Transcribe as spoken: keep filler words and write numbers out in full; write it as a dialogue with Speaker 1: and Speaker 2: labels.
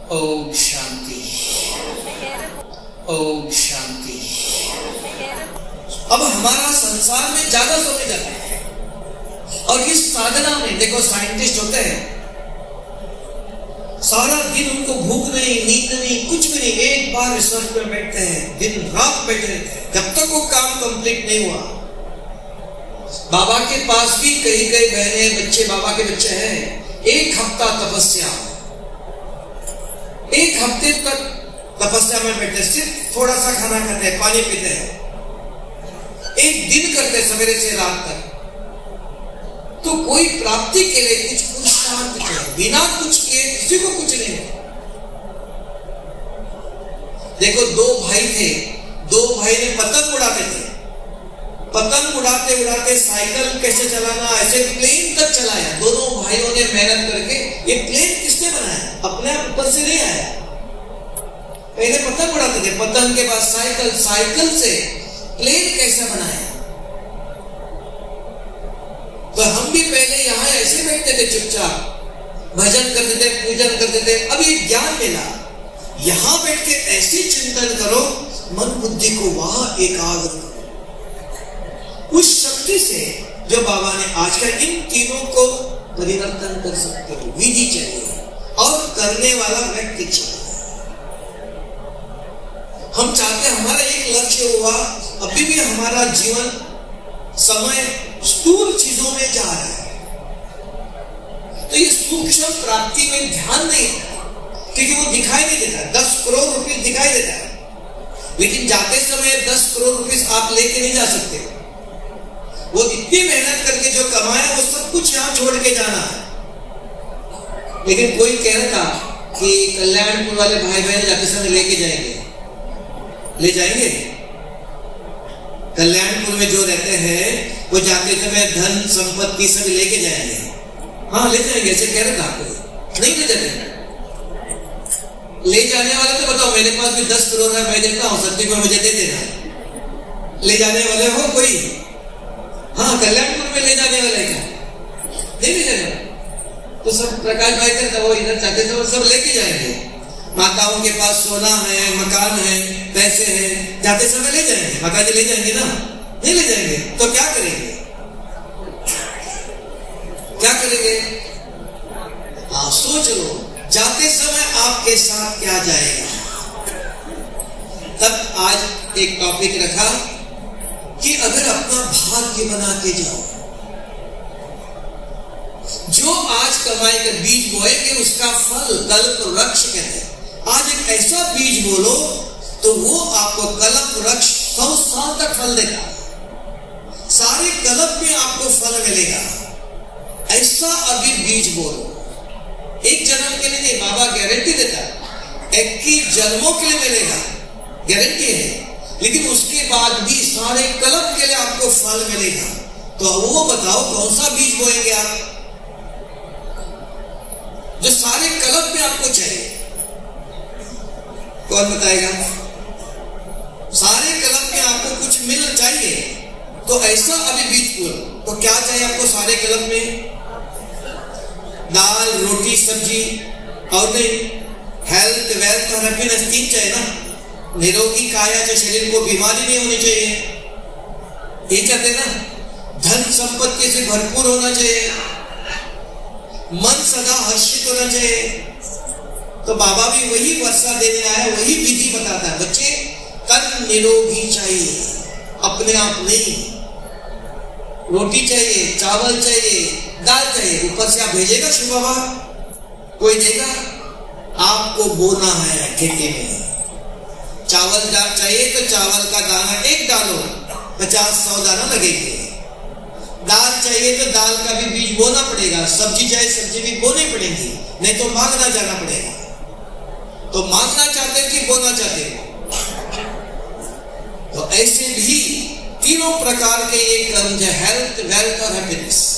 Speaker 1: ओम शांति, ओम शांति। अब हमारा संसार में ज्यादा सोने जाता है और इस साधना में देखो साइंटिस्ट होते हैं, सारा दिन उनको भूख नहीं, नींद नहीं, कुछ भी नहीं, एक बार रिसर्च में बैठते हैं, दिन रात बैठे रहते हैं जब तक वो काम कंप्लीट नहीं हुआ। बाबा के पास भी कई कई बहने बच्चे बाबा के बच्चे हैं, एक हफ्ता तपस्या, एक हफ्ते तक तपस्या में बैठे, सिर्फ थोड़ा सा खाना खाते हैं, पानी पीते हैं, एक दिन करते सवेरे से रात तक। तो कोई प्राप्ति के लिए कुछ पुरुषार्थ चाहिए, बिना कुछ किए किसी को कुछ नहीं है। देखो दो भाई थे, दो भाई ने पतंग उड़ाते थे, पतंग उड़ाते उड़ाते साइकिल कैसे चलाना, ऐसे प्लेन तक चलाया। दोनों भाइयों ने मेहनत करके, ये प्लेन किसने बनाया? अपने आप ऊपर से नहीं आया। पहले पतंग उड़ाते थे, पतंग के बाद साइकिल, साइकिल से प्लेन कैसे बनाया? तो हम भी पहले यहाँ ऐसे बैठते थे, चुपचाप भजन करते थे, पूजन करते थे। अब ये ज्ञान मिला, यहाँ बैठ के ऐसी चिंतन करो, मन बुद्धि को वहां एकाग्र करो, उस शक्ति से जो बाबा ने आज का इन तीनों को परिवर्तन कर सकते हो। विधि चाहिए और करने वाला व्यक्ति चाहिए। हम चाहते हमारा एक लक्ष्य हुआ, अभी भी हमारा जीवन समय स्थूल चीजों में जा रहा है, तो ये सूक्ष्म प्राप्ति में ध्यान नहीं है, क्योंकि वो दिखाई नहीं देता। दस करोड़ रुपए दिखाई देता है, लेकिन जाते समय दस करोड़ रुपए आप लेके नहीं जा सकते। वो इतनी मेहनत करके जो कमाया वो सब कुछ यहाँ छोड़ के जाना है। लेकिन कोई कह रहा था कि कल्याणपुर वाले भाई बहन जाते समय लेके जाएंगे, ले जाएंगे। कल्याणपुर में जो रहते हैं वो जाते समय धन संपत्ति सब लेके जाएंगे। हाँ ले जाएंगे, ऐसे कह रहे था कोई, नहीं ले जाते। ले जाने वाले तो बताओ, मेरे पास भी दस करोड़ है, मैं देता हूँ, सत्य को मुझे दे देना। ले जाने वाले हो कोई? हाँ कल्याणपुर में ले जाने वाले क्या? नहीं ले जाने। तो सब प्रकाश भाई करता वो इधर चाहते थे, सब लेके जाएंगे। माताओं के पास सोना है, मकान है, पैसे हैं, जाते समय ले जाएंगे। माता जी ले जाएंगे ना? नहीं ले जाएंगे तो क्या करेंगे? क्या करेंगे? हाँ सोच लो, जाते समय आपके साथ क्या जाएगा। तब आज एक टॉपिक रखा कि अगर अपना भाग्य बना के जाओ, जो आज कमाई कर बीज बोएंगे उसका फल कल्प वृक्ष कहते हैं। आज एक ऐसा बीज बोलो तो वो आपको कल्प वृक्ष सौ साल तक फल देगा, सारे कल्प में आपको फल मिलेगा। ऐसा अभी बीज बोलो, एक जन्म के लिए नहीं, बाबा गारंटी देता है इक्कीस जन्मों के लिए मिलेगा, गारंटी है। लेकिन उसके बाद भी सारे कल्प के लिए आपको फल मिलेगा। तो वो बताओ कौन सा बीज बोएंगे आप, जो सारे कल्प में आपको चाहिए? कौन बताएगा? सारे कल्प में आपको कुछ मिल चाहिए, तो ऐसा अभी बीज बोलो। तो क्या चाहिए आपको सारे कल्प में? दाल, रोटी, सब्जी और नहीं, हेल्थ, वेल्थ और हैप्पीनेस तीन चाहिए ना। निरोगी काया, जो शरीर को बीमारी नहीं होनी चाहिए, ये चाहते ना। धन संपत्ति से भरपूर होना चाहिए, मन सदा हर्षित होना चाहिए। तो बाबा भी वही वर्षा देने आया, वही विधि बताता है। बच्चे तन निरोगी चाहिए, अपने आप नहीं। रोटी चाहिए, चावल चाहिए, दाल चाहिए, ऊपर से आप भेजेगा शिव बाबा? कोई देगा? आपको बोना है खेती में। चावल दाल चाहिए तो चावल का दाना एक डालो, पचास सौ दाना लगेंगे। दाल चाहिए तो दाल का भी बीज बोना पड़ेगा, सब्जी चाहिए सब्जी भी बोनी पड़ेगी, नहीं तो मांगना जाना पड़ेगा। तो मांगना चाहते कि बोना चाहते? तो ऐसे भी तीनों प्रकार के ये कर्म है, हेल्थ, वेल्थ और हैप्पीनेस।